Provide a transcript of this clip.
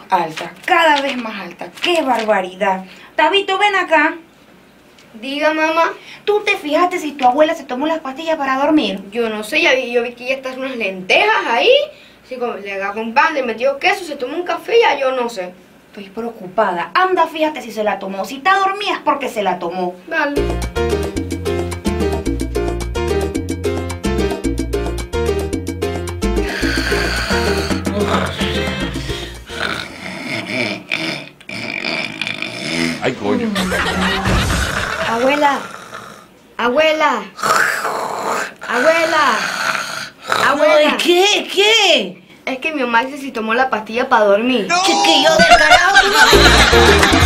alta, cada vez más alta. ¡Qué barbaridad! Tabito, ven acá. Diga, mamá. ¿Tú te fijaste si tu abuela se tomó las pastillas para dormir? Yo no sé, yo vi que ya están unas lentejas ahí. Sí, le agarró un pan, le metió queso, se tomó un café, ya yo no sé. Estoy preocupada. Anda, fíjate si se la tomó. Si está dormida es porque se la tomó. Dale. Ay, coño. Abuela. Abuela. Abuela. Abuela. ¿Qué? ¿Qué? Es que mi mamá dice si tomó la pastilla para dormir. ¿Qué yo del carajo?